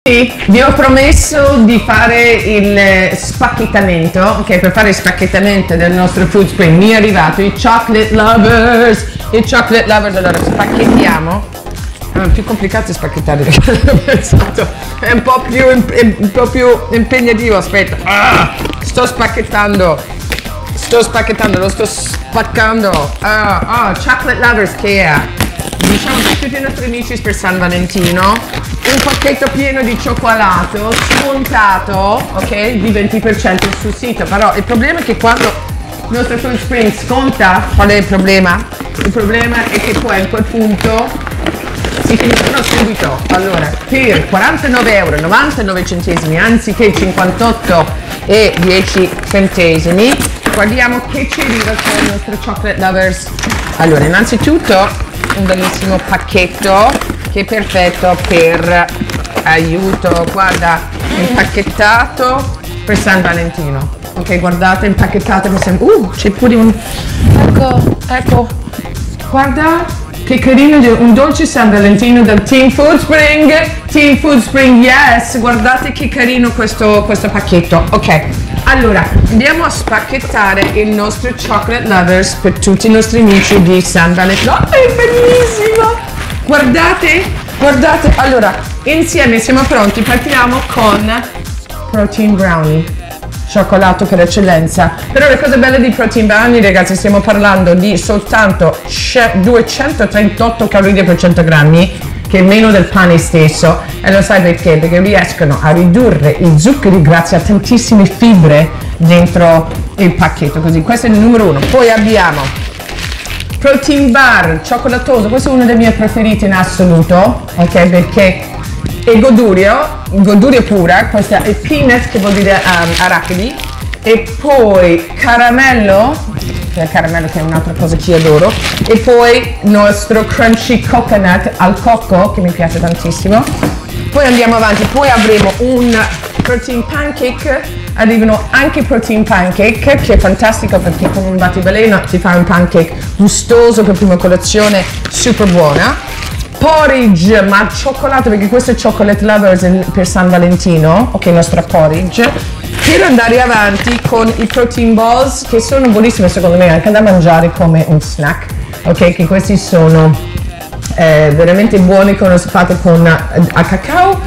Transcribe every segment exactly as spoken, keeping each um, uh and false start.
Vi ho promesso di fare il spacchettamento, ok? Per fare il spacchettamento del nostro Food Spring mi è arrivato i Chocolate Lovers, i Chocolate Lovers. Allora spacchettiamo. È più complicato spacchettare di quello che ho pensato, è un po' più, è un po' più impegnativo. Aspetta, ah, sto spacchettando, sto spacchettando, lo sto spaccando. Ah, ah, Chocolate Lovers che è, diciamo, per tutti i nostri amici per San Valentino, un pacchetto pieno di cioccolato scontato, ok, di venti per cento sul sito. Però il problema è che quando il nostro Food Spring sconta, qual è il problema? Il problema è che poi a quel punto si finiscono subito. Allora, per quarantanove euro e novantanove centesimi anziché cinquantotto e dieci centesimi, guardiamo che ci arriva con il nostro Chocolate Lovers. Allora, innanzitutto un bellissimo pacchetto che è perfetto per aiuto, guarda, impacchettato per San Valentino. Ok, guardate, impacchettato per San Valentino. Uh, c'è pure un... Ecco, ecco, guarda. Che carino, un dolce San Valentino dal Team Food Spring. Team Food Spring, yes! Guardate che carino questo, questo pacchetto. Ok, allora andiamo a spacchettare il nostro Chocolate Lovers per tutti i nostri amici di San Valentino. Oh, è bellissimo! Guardate, guardate. Allora, insieme siamo pronti. Partiamo con Protein Brownie. Cioccolato per eccellenza. Però le cose belle di Protein Brownie, ragazzi, stiamo parlando di soltanto duecentotrentotto calorie per cento grammi, che è meno del pane stesso. E lo sai perché? Perché riescono a ridurre i zuccheri grazie a tantissime fibre dentro il pacchetto. Così, questo è il numero uno. Poi abbiamo Protein Bar cioccolatoso, questo è uno dei miei preferiti in assoluto, ok? Perché è godurio, godurio pura, questa è peanut che vuol dire um, arachidi, e poi caramello, che è caramello che è un'altra cosa che io adoro, e poi nostro crunchy coconut al cocco che mi piace tantissimo. Poi andiamo avanti, poi avremo un protein pancake, arrivano anche protein pancake che è fantastico perché con un battibaleno ti fa un pancake gustoso per prima colazione, super buona. Porridge, ma al cioccolato, perché questo è Chocolate Lovers per San Valentino, ok, il nostro porridge, per andare avanti con i protein balls che sono buonissime secondo me anche da mangiare come un snack, ok, che questi sono eh, veramente buoni, sono fatti con a cacao,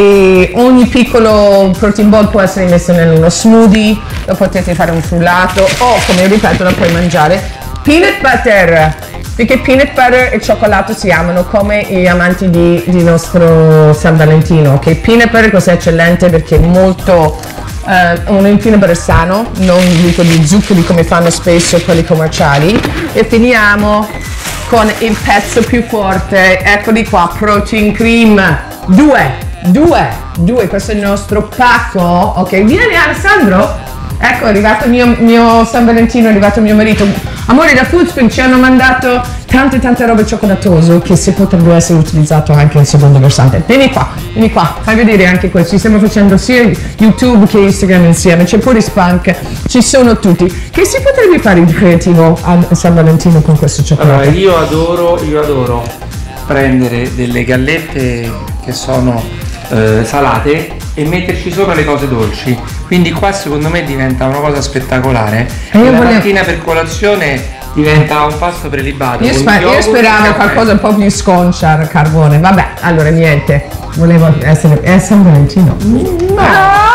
e ogni piccolo protein ball può essere messo in uno smoothie, lo potete fare un frullato o, come ripeto, lo puoi mangiare. Peanut butter, perché peanut butter e cioccolato si amano come gli amanti di, di nostro San Valentino, ok? Peanut butter cos'è eccellente perché è molto uh, un peanut butter sano, non ricco di zuccheri come fanno spesso quelli commerciali. E finiamo con il pezzo più forte, eccoli qua, protein cream, due, due, due, questo è il nostro pacco, ok? Vieni Alessandro, ecco è arrivato il mio, mio San Valentino, è arrivato mio marito. Amore, da Food Spring ci hanno mandato tante tante robe cioccolatose che si potrebbe essere utilizzato anche in secondo versante. Vieni qua, vieni qua, fai vedere anche questo. Ci stiamo facendo sia YouTube che Instagram insieme, c'è pure Spunk, ci sono tutti. Che si potrebbe fare di creativo a San Valentino con questo cioccolato? Allora, io adoro, io adoro prendere delle gallette che sono eh, salate e metterci sopra le cose dolci, quindi qua secondo me diventa una cosa spettacolare. E la volevo... mattina per colazione diventa un pasto prelibato. Io, sper io speravo qualcosa un po' più sconcia al carbone, vabbè, allora niente, volevo essere è San Valentino. No. Ah!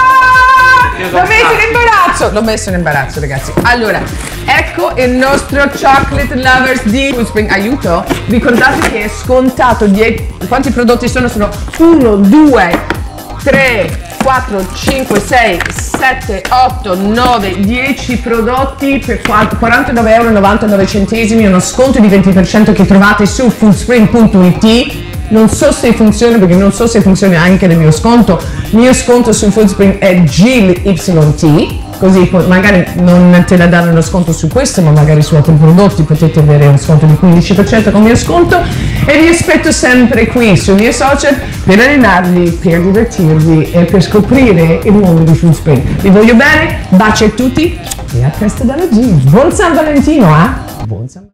L'ho messo in imbarazzo, l'ho messo in imbarazzo ragazzi. Allora, ecco il nostro Chocolate Lovers di Food Spring. Aiuto, ricordate che è scontato. Quanti prodotti sono? Sono uno, due, tre, quattro, cinque, sei, sette, otto, nove, dieci prodotti per quarantanove euro e novantanove centesimi, uno sconto di venti per cento che trovate su foodspring punto it. Non so se funziona perché non so se funziona anche nel mio sconto. Il mio sconto su Food Spring è G L Y T, così magari non te la danno uno sconto su questo, ma magari su altri prodotti potete avere un sconto di quindici per cento con il mio sconto. E vi aspetto sempre qui sui miei social per allenarvi, per divertirvi e per scoprire il mondo di Food Spring. Vi voglio bene, baci a tutti e a presto dalla G. Buon San Valentino, eh? Buon San